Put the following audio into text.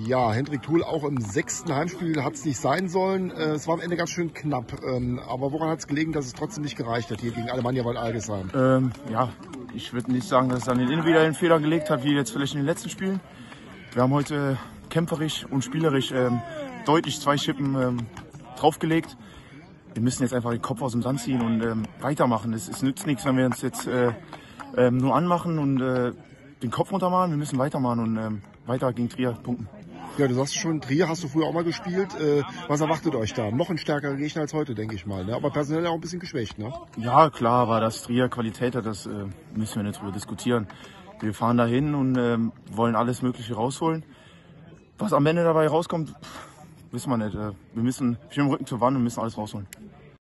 Ja, Hendrik Thuel auch im 6. Heimspiel hat es nicht sein sollen. Es war am Ende ganz schön knapp. Aber woran hat es gelegen, dass es trotzdem nicht gereicht hat hier gegen Alemannia Wald-Algesheim? Ja, ich würde nicht sagen, dass es an den individuellen Fehler gelegt hat, wie jetzt vielleicht in den letzten Spielen. Wir haben heute kämpferisch und spielerisch deutlich 2 Schippen draufgelegt. Wir müssen jetzt einfach den Kopf aus dem Sand ziehen und weitermachen. Es nützt nichts, wenn wir uns jetzt nur anmachen und den Kopf runter machen. Wir müssen weitermachen und weiter gegen Trier punkten. Ja, du sagst schon, Trier hast du früher auch mal gespielt. Was erwartet euch da? Noch ein stärkerer Gegner als heute, denke ich mal. Ne? Aber personell auch ein bisschen geschwächt, ne? Ja, klar, aber dass Trier Qualität hat, das müssen wir nicht drüber diskutieren. Wir fahren da hin und wollen alles Mögliche rausholen. Was am Ende dabei rauskommt, wissen wir nicht. Wir müssen mit dem Rücken zur Wand und müssen alles rausholen.